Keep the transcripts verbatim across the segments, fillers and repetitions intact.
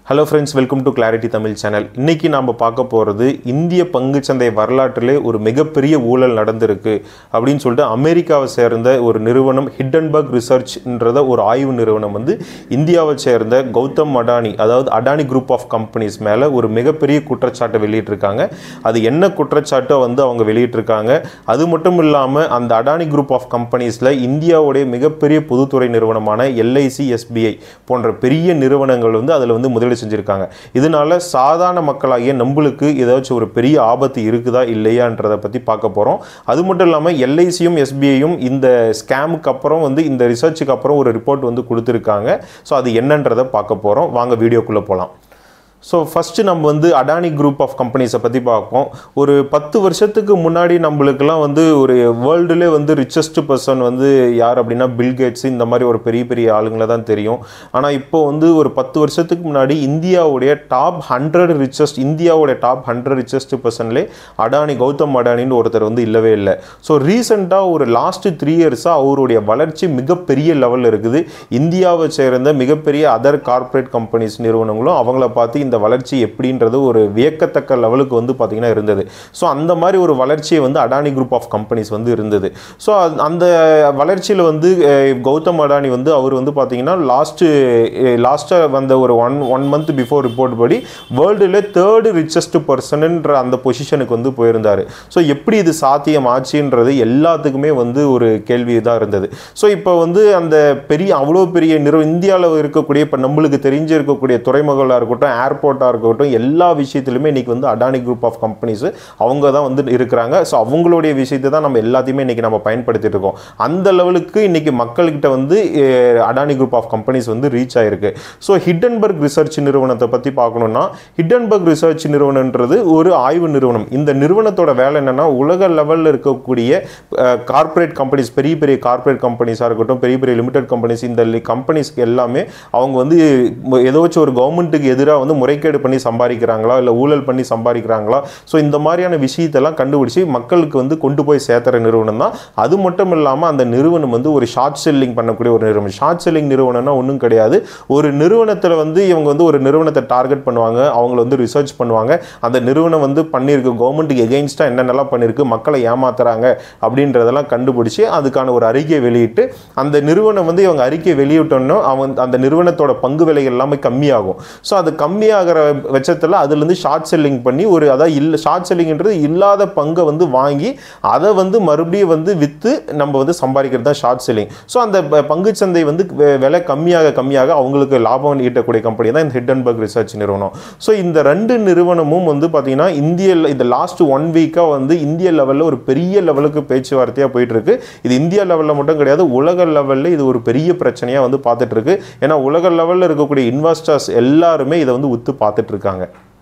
Hello friends, welcome to Clarity Tamil channel. இன்னைக்கு நாம பார்க்க போறது இந்திய பங்குச்சந்தை வரலாற்றிலே ஒரு மிகப்பெரிய ஊழல் நடந்திருக்கு அப்படினு சொல்லிட்டு அமெரிக்காவை சேர்ந்த ஒரு நிறுவனம் Hindnberg Research என்ற ஒரு ஆய்வு நிறுவனம் வந்து இந்தியாவை சேர்ந்த கௌதம் அடானி அதாவது அடானி குரூப் ஆஃப் கம்பெனிஸ் மேல ஒரு மிகப்பெரிய குற்றச்சாட்டு வெளியிட்டிருக்காங்க. அது என்ன குற்றச்சாட்டோ வந்து அவங்க வெளியிட்டிருக்காங்க. அது மட்டும் இல்லாம அந்த அடானி குரூப் ஆஃப் கம்பெனிஸ்ல இந்தியாவுடைய மிகப்பெரிய பொதுத்துறை நிறுவனமான L I C S B I போன்ற பெரிய நிறுவனங்கள் வந்து அதுல வந்து முதலீடு செஞ்சிருக்காங்க. இதனால சாதாரண மக்களாகிய நம்மளுக்கு ஏதாச்சும் ஒரு பெரிய ஆபத்து இருக்குதா இல்லையான்றத பத்தி பார்க்க போறோம். அது மட்டும் இல்லாம L I C யும் S B I யும் இந்த ஸ்கேமுக்கு அப்புறம் வந்து இந்த ரிசர்ச்சுக்கு அப்புறம் ஒரு ரிப்போர்ட் வந்து கொடுத்திருக்காங்க. சோ அது என்னன்றதை பார்க்க போறோம். வாங்க வீடியோக்குள்ள போலாம். So first நம்ம வந்து அடானி குரூப் ஆஃப் கம்பெனிஸை பற்றி பார்ப்போம். ஒரு பத்து வருஷத்துக்கு முன்னாடி நம்மளுக்கெல்லாம் வந்து ஒரு வேர்ல்டுலே வந்து ரிச்சஸ்ட் பர்சன் வந்து யார் அப்படின்னா பில் கேட்ஸ் இந்த மாதிரி ஒரு பெரிய பெரிய ஆளுங்களை தான் தெரியும். ஆனால் இப்போ வந்து ஒரு பத்து வருஷத்துக்கு முன்னாடி இந்தியாவுடைய டாப் ஹண்ட்ரட் ரிச்சஸ்ட் இந்தியாவுடைய டாப் ஹண்ட்ரட் ரிச்சஸ்ட் பர்சன்லே அடானி கௌதம் அடானின்னு ஒருத்தர் வந்து இல்லவே இல்லை. ஸோ ரீசெண்டாக ஒரு லாஸ்ட் த்ரீ இயர்ஸாக அவருடைய வளர்ச்சி மிகப்பெரிய லெவலில் இருக்குது. இந்தியாவை சேர்ந்த மிகப்பெரிய அதர் கார்பரேட் கம்பெனிஸ் நிறுவனங்களும் அவங்கள பார்த்து இந்த வளர்ச்சி எப்படின்றது ஒரு வியக்கத்தக்க லெவலுக்கு வந்து பாத்தீங்கன்னா இருந்தது. சோ அந்த மாதிரி ஒரு வளர்ச்சியை வந்து அடானி குரூப் ஆஃப் கம்பெனிஸ் வந்து இருந்தது. சோ அந்த வளர்ச்சியில வந்து கௌதம் அடானி வந்து அவர் வந்து பாத்தீங்கன்னா லாஸ்ட் லாஸ்டா வந்த ஒரு one one month before report படி வேர்ல்டுல தேர்ட் ரிச்சஸ்ட் பர்சன்ன்ற அந்த பொசிஷனுக்கு வந்து போயிருந்தாரு. ஸோ எப்படி இது சாத்தியம் ஆச்சுன்றது எல்லாத்துக்குமே வந்து ஒரு கேள்வி தான் இருந்தது. ஸோ இப்போ வந்து அந்த பெரிய அவ்வளோ பெரிய நிறுவனம் இந்தியாவில் இருக்கக்கூடிய இப்போ நம்மளுக்கு தெரிஞ்சு இருக்கக்கூடிய துறைமுகங்களாக இருக்கட்டும் ஏர்போர்ட்டாக இருக்கட்டும் எல்லா விஷயத்திலுமே இன்னைக்கு வந்து அடானி குரூப் ஆஃப் கம்பெனிஸ் அவங்க தான் வந்து இருக்கிறாங்க. ஸோ அவங்களுடைய விஷயத்தை தான் நம்ம எல்லாத்தையுமே இன்னைக்கு நம்ம பயன்படுத்திட்டு இருக்கோம். அந்த லெவலுக்கு இன்னைக்கு மக்கள்கிட்ட வந்து அடானி குரூப் ஆஃப் கம்பெனிஸ் வந்து ரீச் ஆயிருக்கு. ஸோ ஹிண்டன்பர்க் ரிசர்ச் நிறுவனத்தை பற்றி பார்க்கணும்னா ஹிண்டன்பர்க் ரிசர்ச் நிறுவனம்ன்றது ஒரு ஆய்வு நிறுவனம். இந்த நிறுவனத்தோட வேலை என்னன்னா உலக லெவலில் இருக்கக்கூடிய கார்பரேட் கம்பெனிஸ் பெரிய பெரிய கார்பரேட் கம்பெனிஸாக இருக்கட்டும் பெரிய பெரிய லிமிடெட் கம்பெனிஸ் இந்த கம்பெனிஸ்க்கு எல்லாமே அவங்க வந்து ஏதாச்சும் ஒரு கவர்மெண்ட்டுக்கு எதிராக வந்து முறைகேடு பண்ணி சம்பாதிக்கிறாங்களா இல்லை ஊழல் பண்ணி சம்பாதிக்கிறாங்களா ஸோ இந்த மாதிரியான விஷயத்தெல்லாம் கண்டுபிடிச்சி மக்களுக்கு வந்து கொண்டு போய் சேர்த்துற நிறுவனம் தான். அது மட்டும் இல்லாமல் அந்த நிறுவனம் வந்து ஒரு ஷார்ட் செல்லிங் பண்ணக்கூடிய ஒரு நிறுவனம். ஷார்ட் செல்லிங் நிறுவனம்னா ஒன்றும் கிடையாது. ஒரு நிறுவனத்தில் வந்து இவங்க வந்து ஒரு நிறுவனத்தை டார்கெட் பண்ணுவாங்க. அவங்கள வந்து ரிசர்ச் பண்ணுவாங்க. அந்த நிறுவனம் வந்து பண்ணியிருக்கு கவர்மெண்ட்டுக்கு எகெயின்ஸ்டாக என்னென்னலாம் பண்ணியிருக்கு மக்களை ஏமாத்துறாங்க அப்படின்றதெல்லாம் கண்டுபிடிச்சி அதுக்கான ஒரு அறிக்கையை வெளியிட்டு அந்த நிறுவனம் வந்து இவங்க அறிக்கையை வெளியிட்டோன்னா அவங்க அந்த நிறுவனத்தோட பங்கு விலைகள் எல்லாமே கம்மியாகும். ஸோ அது கம்மியாகிற பட்சத்தில் அதுலேருந்து ஷார்ட் செல்லிங் பண்ணி ஒரு அதாவது இல்லை ஷார்ட் செல்லிங்ன்றது இல்லாத பங்கை வந்து வாங்கி அதை வந்து மறுபடியும் வந்து விற்று நம்ம வந்து சம்பாதிக்கிறது தான் ஷார்ட் செல்லிங். ஸோ அந்த பங்குச்சந்தை வந்து விலை கம்மியாக கம்மியாக அவங்களுக்கு லாபம் ஈட்டக்கூடிய கம்பெனி தான் இந்த ஹிண்டன்பர்க் ரிசர்ச் நிறுவனம். ஸோ இந்த ரெண்டு நிறுவனமும் வந்து பார்த்தீங்கன்னா இந்திய இந்த லாஸ்ட் ஒன் வீக்காக வந்து இந்திய லெவலில் ஒரு பெரிய லெவலுக்கு பேச்சுவார்த்தையாக போயிட்டு இருக்கு. இது இந்தியா லெவலில் மட்டும் கிடையாது உலக லெவலில் இது ஒரு பெரிய பிரச்சனையாக வந்து பார்த்துட்டு இருக்கு. ஏன்னா உலக லெவலில் இருக்கக்கூடிய இன்வெஸ்டர்ஸ் எல்லாருமே இதை வந்து உத்து பார்த்துட்டு இருக்காங்க.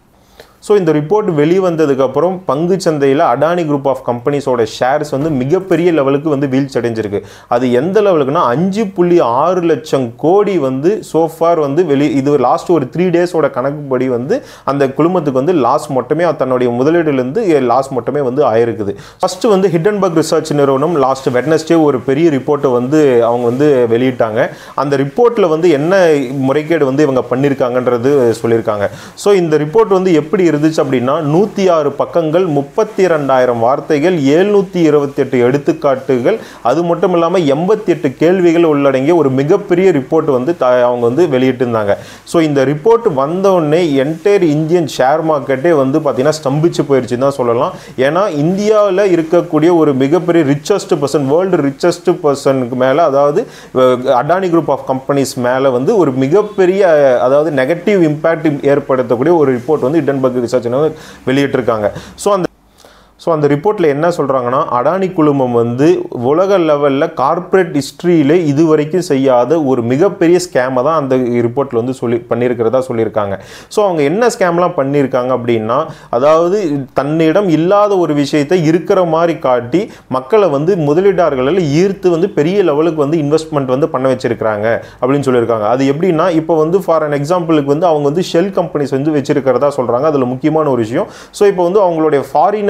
ஸோ இந்த ரிப்போர்ட் வெளிவந்ததுக்கப்புறம் பங்கு சந்தையில் அடானி குரூப் ஆஃப் கம்பெனிஸோட ஷேர்ஸ் வந்து மிகப்பெரிய லெவலுக்கு வந்து வீழ்ச்சி அடைஞ்சிருக்கு. அது எந்த லெவலுக்குன்னா அஞ்சு புள்ளி ஆறு லட்சம் கோடி வந்து சோஃபார் வந்து வெளி இது லாஸ்ட் ஒரு த்ரீ டேஸோட கணக்குப்படி வந்து அந்த குழுமத்துக்கு வந்து லாஸ் மட்டுமே தன்னுடைய முதலீடுலேருந்து லாஸ் மட்டுமே வந்து ஆயிருக்குது. ஃபர்ஸ்ட் வந்து ஹிண்டன்பர்க் ரிசர்ச் நிறுவனம் லாஸ்ட் வெட்னஸ்டே ஒரு பெரிய ரிப்போர்ட்டை வந்து அவங்க வந்து வெளியிட்டாங்க. அந்த ரிப்போர்ட்டில் வந்து என்ன முறைகேடு வந்து இவங்க பண்ணியிருக்காங்கன்றது சொல்லியிருக்காங்க. ஸோ இந்த ரிப்போர்ட் வந்து எப்படி இருந்துச்சு அப்படின்னா நூத்தி ஆறு பக்கங்கள் முப்பத்தி இரண்டாயிரம் வார்த்தைகள் எழுநூத்தி இருபத்தி எட்டு எடுத்துக்காட்டுகள் அது மட்டும் இல்லாம எண்பத்தி எட்டு கேள்விகள் உள்ளடங்கிய ஒரு மிகப்பெரிய ரிப்போர்ட் வந்து அவங்க வந்து வெளியிட்டிருந்தாங்க. ஸோ இந்த ரிப்போர்ட் வந்த உடனே என்டையர் இந்தியன் ஷேர் மார்க்கெட்டே வந்து பார்த்தீங்கன்னா ஸ்தம்பிச்சு போயிடுச்சுன்னு தான் சொல்லலாம். ஏன்னா இந்தியாவில் இருக்கக்கூடிய ஒரு மிகப்பெரிய ரிச்சஸ்ட் பர்சன் வேர்ல்டு ரிச்சஸ்ட் பர்சனுக்கு மேலே அதாவது அடானி குரூப் ஆஃப் கம்பெனிஸ் மேலே வந்து ஒரு மிகப்பெரிய அதாவது நெகட்டிவ் இம்பாக்ட் ஏற்படுத்தக்கூடிய ஒரு ரிப்போர்ட் வந்து ஹிண்டன்பர்க் ரிசர்ச் வெளியிட்டிருக்காங்க. ஸோ அந்த ஸோ அந்த ரிப்போர்ட்டில் என்ன சொல்கிறாங்கன்னா அடானி குழுமம் வந்து உலக லெவலில் கார்ப்பரேட் ஹிஸ்ட்ரியிலே இது வரைக்கும் செய்யாத ஒரு மிகப்பெரிய ஸ்கேமை தான் அந்த ரிப்போர்ட்டில் வந்து சொல்லி பண்ணியிருக்கிறதா சொல்லியிருக்காங்க. ஸோ அவங்க என்ன ஸ்கேம்லாம் பண்ணியிருக்காங்க அப்படின்னா அதாவது தன்னிடம் இல்லாத ஒரு விஷயத்தை இருக்கிற மாதிரி காட்டி மக்களை வந்து முதலீட்டாளர்களில் ஈர்த்து வந்து பெரிய லெவலுக்கு வந்து இன்வெஸ்ட்மெண்ட் வந்து பண்ண வச்சிருக்கிறாங்க அப்படின்னு சொல்லியிருக்காங்க. அது எப்படின்னா இப்போ வந்து ஃபார் அன் எக்ஸாம்பிளுக்கு வந்து அவங்க வந்து ஷெல் கம்பெனிஸ் வந்து வச்சிருக்கிறதா சொல்கிறாங்க. அதில் முக்கியமான ஒரு விஷயம் ஸோ இப்போ வந்து அவங்களுடைய ஃபாரினர்ஸ் ஃபாரின்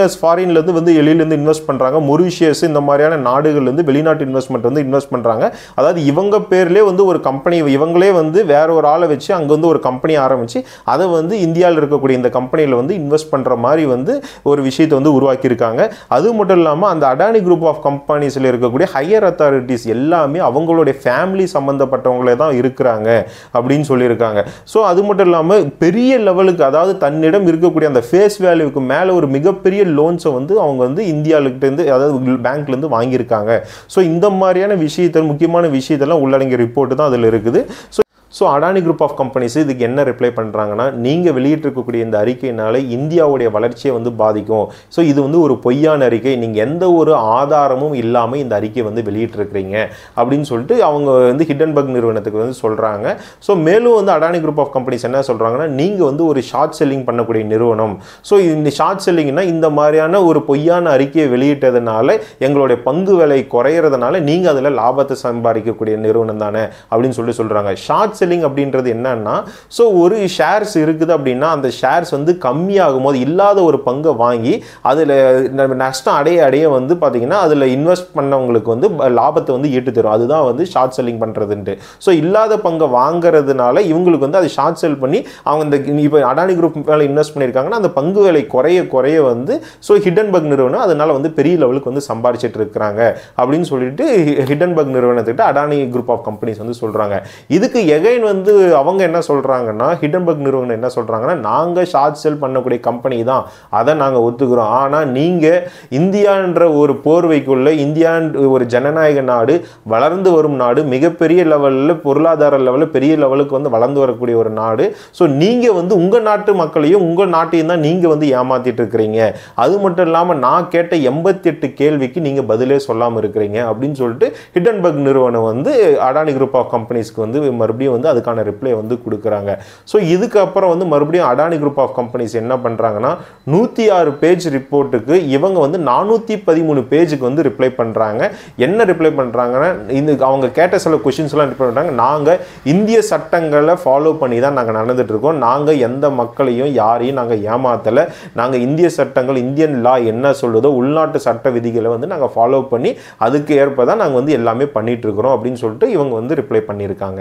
ஃபாரின்லேருந்து வந்து வெளியிலேருந்து இன்வெஸ்ட் பண்ணுறாங்க, மொரிஷியஸ் இந்த மாதிரியான நாடுகள்லேருந்து வெளிநாட்டு இன்வெஸ்ட்மெண்ட் வந்து இன்வெஸ்ட் பண்ணுறாங்க. அதாவது இவங்க பேர்லேயே வந்து ஒரு கம்பெனி, இவங்களே வந்து வேற ஒரு ஆளை வச்சு அங்கே வந்து ஒரு கம்பெனி ஆரம்பித்து அதை வந்து இந்தியாவில் இருக்கக்கூடிய இந்த கம்பெனியில் வந்து இன்வெஸ்ட் பண்ணுற மாதிரி வந்து ஒரு விஷயத்தை வந்து உருவாக்கியிருக்காங்க. அது மட்டும் இல்லாமல் அந்த அடானி குரூப் ஆஃப் கம்பெனிஸில் இருக்கக்கூடிய ஹையர் அத்தாரிட்டிஸ் எல்லாமே அவங்களுடைய ஃபேமிலி சம்மந்தப்பட்டவங்களே தான் இருக்கிறாங்க அப்படின்னு சொல்லியிருக்காங்க. ஸோ அது மட்டும் இல்லாமல் பெரிய லெவலுக்கு, அதாவது தன்னிடம் இருக்கக்கூடிய அந்த ஃபேஸ் வேல்யூக்கு மேலே ஒரு மிகப்பெரிய லோன்ஸை வந்து அவங்க வந்து இந்தியாவிலேருந்து, அதாவது பேங்க்லேருந்து வாங்கியிருக்காங்க. ஸோ இந்த மாதிரியான விஷயத்தை, முக்கியமான விஷயத்தெல்லாம் உள்ளடங்கிய ரிப்போர்ட் தான் அதில் இருக்குது. So so Adani group of companies இதுக்கு என்ன ரிப்ளை பண்ணுறாங்கன்னா, நீங்கள் வெளியிட்டிருக்கக்கூடிய இந்த அறிக்கையினால இந்தியாவுடைய வளர்ச்சியை வந்து பாதிக்கும். ஸோ இது வந்து ஒரு பொய்யான அறிக்கை, நீங்கள் எந்த ஒரு ஆதாரமும் இல்லாமல் இந்த அறிக்கையை வந்து வெளியிட்டிருக்கிறீங்க அப்படின்னு சொல்லிட்டு அவங்க வந்து ஹிண்டன்பர்க் நிறுவனத்துக்கு வந்து சொல்கிறாங்க. ஸோ மேலும் வந்து அடானி குரூப் ஆஃப் கம்பெனிஸ் என்ன சொல்கிறாங்கன்னா, நீங்கள் வந்து ஒரு ஷார்ட் செல்லிங் பண்ணக்கூடிய நிறுவனம். ஸோ இந்த ஷார்ட் செல்லிங்னா இந்த மாதிரியான ஒரு பொய்யான அறிக்கையை வெளியிட்டதுனால எங்களுடைய பங்கு விலை குறையிறதுனால நீங்கள் அதில் லாபத்தை சம்பாதிக்கக்கூடிய நிறுவனம் தானே அப்படின்னு சொல்லிட்டு சொல்கிறாங்க. ஷார்ட் செல்லிங் அப்படின்றது என்னன்னா, ஸோ ஒரு ஷேர்ஸ் இருக்குது அப்படின்னா அந்த ஷேர்ஸ் வந்து கம்மியாகும் போது இல்லாத ஒரு பங்கை வாங்கி அதில் நஷ்டம் அடைய அடைய வந்து பார்த்தீங்கன்னா அதில் இன்வெஸ்ட் பண்ணவங்களுக்கு வந்து லாபத்தை வந்து ஈட்டு தரும். அதுதான் வந்து ஷார்ட் செல்லிங் பண்ணுறதுன்ட்டு. ஸோ இல்லாத பங்கை வாங்குறதுனால இவங்களுக்கு வந்து அதை ஷார்ட் செல் பண்ணி அவங்க இந்த இப்போ அடானி குரூப் மேலே இன்வெஸ்ட் பண்ணியிருக்காங்கன்னா அந்த பங்கு விலை குறைய குறைய வந்து ஸோ ஹிண்டன்பர்க் நிறுவனம் அதனால வந்து பெரிய லெவலுக்கு வந்து சம்பாதிச்சிட்டு இருக்கிறாங்க அப்படின்னு சொல்லிட்டு ஹிண்டன்பர்க் நிறுவனத்துக்கிட்ட அடானி குரூப் ஆஃப் கம்பெனிஸ் வந்து சொல்கிறாங்க. இதுக்கு எகைன் வந்து அவங்க என்ன சொல்றாங்கன்னா, ஹிண்டன்பர்க் நிறுவனம் என்ன சொல்றாங்கன்னா, நாங்க ஷார்ட் செல் பண்ணக்கூடிய கம்பெனி தான், அதை நாங்க ஒத்துக்கிறோம். ஆனா நீங்க இந்தியான்ற ஒரு போர்வைக்குள்ள, இந்தியா ஒரு ஜனநாயக நாடு, வளர்ந்து வரும் நாடு, மிகப்பெரிய லெவலில் பொருளாதார லெவலில் பெரிய லெவலுக்கு வந்து வளர்ந்து வரக்கூடிய ஒரு நாடு. ஸோ நீங்க வந்து உங்க நாட்டு மக்களையும் உங்க நாட்டையும் தான் நீங்க வந்து ஏமாத்திட்டு இருக்கிறீங்க. அது மட்டும் இல்லாமல் நான் கேட்ட எண்பத்தி எட்டு கேள்விக்கு நீங்க பதிலே சொல்லாமல் இருக்கிறீங்க அப்படின்னு சொல்லிட்டு ஹிண்டன்பர்க் நிறுவனம் வந்து அடானி குரூப் ஆஃப் கம்பெனிஸ்க்கு வந்து மறுபடியும் வந்து அதுக்கான ரிப்ளை வந்து கொடுக்குறாங்க. ஸோ இதுக்கப்புறம் வந்து மறுபடியும் அடானி குரூப் ஆஃப் கம்பெனிஸ் என்ன பண்ணுறாங்கன்னா, நூற்றி ஆறு பேஜ் ரிப்போர்ட்டுக்கு இவங்க வந்து நானூற்றி பதிமூணு பேஜுக்கு வந்து ரிப்ளை பண்ணுறாங்க. என்ன ரிப்ளை பண்ணுறாங்கன்னா, இந்த அவங்க கேட்ட சில கொஷின்ஸ்லாம் ரிப்ளை பண்ணுறாங்க. நாங்கள் இந்திய சட்டங்களை ஃபாலோ பண்ணி தான் நாங்கள் நடந்துட்டு இருக்கோம். நாங்கள் எந்த மக்களையும் யாரையும் நாங்கள் ஏமாத்தலை. நாங்கள் இந்திய சட்டங்கள், இந்தியன் லா என்ன சொல்லுதோ உள்நாட்டு சட்ட விதிகளை வந்து நாங்கள் ஃபாலோ பண்ணி அதுக்கு ஏற்ப தான் நாங்கள் வந்து எல்லாமே பண்ணிட்டு இருக்கிறோம் அப்படின்னு சொல்லிட்டு இவங்க வந்து ரிப்ளை பண்ணியிருக்காங்க.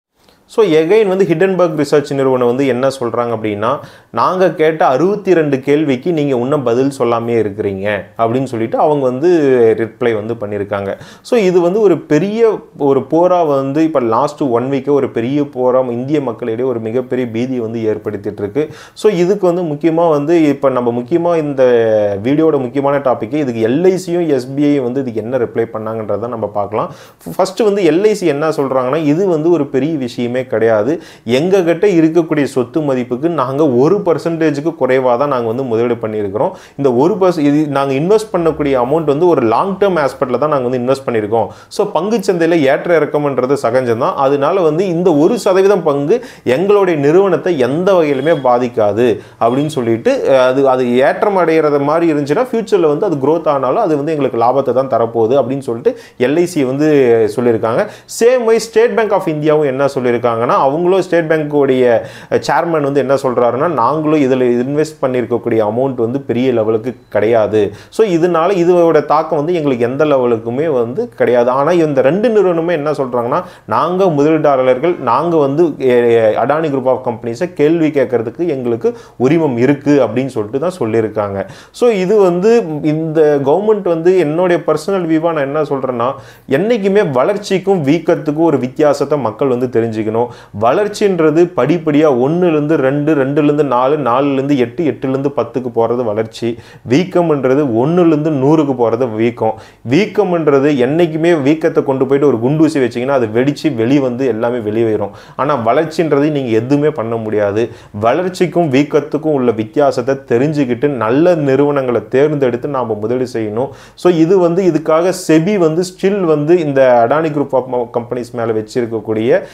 ஸோ எகைன் வந்து ஹிண்டன்பர்க் ரிசர்ச் நிறுவனம் வந்து என்ன சொல்கிறாங்க அப்படின்னா, நாங்கள் கேட்ட அறுபத்தி ரெண்டு கேள்விக்கு நீங்கள் இன்னும் பதில் சொல்லாமே இருக்கிறீங்க அப்படின்னு சொல்லிட்டு அவங்க வந்து ரிப்ளை வந்து பண்ணியிருக்காங்க. ஸோ இது வந்து ஒரு பெரிய ஒரு போராக வந்து இப்போ லாஸ்ட்டு ஒன் வீக்கே ஒரு பெரிய போராக இந்திய மக்களிடையே ஒரு மிகப்பெரிய பீதியை வந்து ஏற்படுத்திட்டு இருக்கு. ஸோ இதுக்கு வந்து முக்கியமாக வந்து இப்போ நம்ம முக்கியமாக இந்த வீடியோட முக்கியமான டாபிக் இதுக்கு எல்ஐசியும் எஸ்பிஐ வந்து இதுக்கு என்ன ரிப்ளை பண்ணாங்கன்றதை நம்ம பார்க்கலாம். ஃபர்ஸ்ட் வந்து எல்ஐசி என்ன சொல்கிறாங்கன்னா, இது வந்து ஒரு பெரிய விஷயமே கிடையாது. எங்க கிட்ட இருக்கக்கூடிய சொத்து மதிப்புக்கு நாங்க ஒரு பர்சன்டேஜுக்கு குறைவாக தான் நாங்கள் வந்து முதலீடு பண்ணியிருக்கிறோம். இந்த ஒரு பர்சன் இது நாங்கள் இன்வெஸ்ட் பண்ணக்கூடிய அமௌண்ட் வந்து ஒரு லாங் டேர்ம் ஆஸ்பெக்டில் தான் நாங்கள் வந்து இன்வெஸ்ட் பண்ணியிருக்கோம். ஸோ பங்கு சந்தையில் ஏற்ற இறக்கம்ன்றது சகஜம் தான். அதனால வந்து இந்த ஒரு சதவீதம் பங்கு எங்களுடைய நிறுவனத்தை எந்த வகையிலுமே பாதிக்காது அப்படின்னு சொல்லிட்டு, அது அது ஏற்றம் அடைகிறது மாதிரி இருந்துச்சுன்னா ஃபியூச்சரில் வந்து அது க்ரோத் ஆனாலும் அது வந்து எங்களுக்கு லாபத்தை தான் தரப்போகுது அப்படின்னு சொல்லிட்டு எல்ஐசி வந்து சொல்லியிருக்காங்க. Same way State Bank of இந்தியாவும் என்ன சொல்லியிருக்காங்க, அவங்களும் ஸ்டேட் பேங்க்குடைய சேர்மன் வந்து என்ன சொல்றாருன்னா, நாங்களும் இதில் இன்வெஸ்ட் பண்ணியிருக்கக்கூடிய அமௌண்ட் வந்து பெரிய லெவலுக்கு கிடையாது. ஸோ இதனால இதோட தாக்கம் வந்து எங்களுக்கு எந்த லெவலுக்குமே வந்து கிடையாது. ஆனால் இந்த ரெண்டு நிறுவனமே என்ன சொல்றாங்கன்னா, நாங்கள் முதலீட்டாளர்கள், நாங்கள் வந்து அடானி குரூப் ஆஃப் கம்பெனிஸை கேள்வி கேட்கறதுக்கு எங்களுக்கு உரிமம் இருக்கு அப்படின்னு சொல்லிட்டு தான் சொல்லியிருக்காங்க. ஸோ இது வந்து இந்த கவர்மெண்ட் வந்து என்னுடைய பர்சனல் வியூவா நான் என்ன சொல்றேன்னா, என்னைக்குமே வளர்ச்சிக்கும் வீக்கத்துக்கும் ஒரு வித்தியாசத்தை மக்கள் வந்து தெரிஞ்சுக்கணும். வளர்ச்சின்றது படிப்படியாக ஒன்றுலேருந்து ரெண்டு, ரெண்டுலேருந்து நாலு, நாலுலேருந்து எட்டு, எட்டுலேருந்து பத்துக்கு போகிறது வளர்ச்சி. வீக்கம்ன்றது ஒன்றுலேருந்து நூறுக்கு போகிறது வீக்கம். வீக்கம்ன்றது என்றைக்குமே வீக்கத்தை கொண்டு போயிட்டு ஒரு குண்டூசி வச்சிங்கன்னா அது வெடித்து வெளியே வந்து எல்லாமே வெளியே வரும். ஆனால் வளர்ச்சின்றது நீங்கள் எதுவுமே பண்ண முடியாது. வளர்ச்சிக்கும் வீக்கத்துக்கும் உள்ள வித்தியாசத்தை தெரிஞ்சுக்கிட்டு நல்ல நிறுவனங்களை தேர்ந்தெடுத்து நாம் முதலீடு செய்யணும். ஸோ இது வந்து இதுக்காக செபி வந்து ஸ்டில் வந்து இந்த அடானி குரூப் ஆஃப் கம்பெனிஸ் மேலே வச்சிருக்கக்கூடிய இந்த ஆய்வு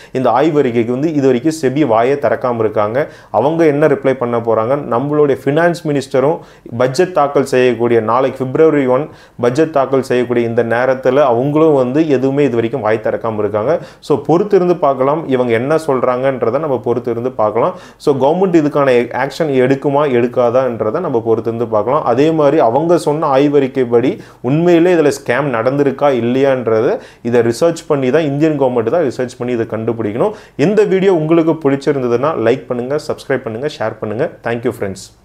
ஆய்வறிக்கைக்கு வந்து இது வரைக்கும் செபி வாயை திறக்காமல் இருக்காங்க. அவங்க என்ன ரிப்ளை பண்ண போகிறாங்க, நம்மளுடைய ஃபினான்ஸ் மினிஸ்டரும் பட்ஜெட் தாக்கல் செய்யக்கூடிய நாளைக்கு பிப்ரவரி ஒன் பட்ஜெட் தாக்கல் செய்யக்கூடிய இந்த நேரத்தில் அவங்களும் வந்து எதுவுமே இது வரைக்கும் வாய் திறக்காமல் இருக்காங்க. ஸோ பொறுத்து இருந்து பார்க்கலாம் இவங்க என்ன சொல்கிறாங்கன்றதை நம்ம பொறுத்து இருந்து பார்க்கலாம். ஸோ கவர்மெண்ட் இதுக்கான ஆக்ஷன் எடுக்குமா எடுக்காதான்றதை நம்ம பொறுத்து இருந்து பார்க்கலாம். அதே மாதிரி அவங்க சொன்ன ஆய்வறிக்கைப்படி உண்மையிலே இதில் ஸ்கேம் நடந்திருக்கா இல்லையான்றதை இதை ரிசர்ச் பண்ணி தான் இந்தியன் கவர்மெண்ட் தான் ரிசர்ச் பண்ணி இதை கண்டுபிடிக்கணும். இந்த வீடியோ உங்களுக்கு பிடிச்சிருந்ததுன்னா லைக் பண்ணுங்கள், சப்ஸ்கிரைப் பண்ணுங்கள், ஷேர் பண்ணுங்கள். Thank you friends.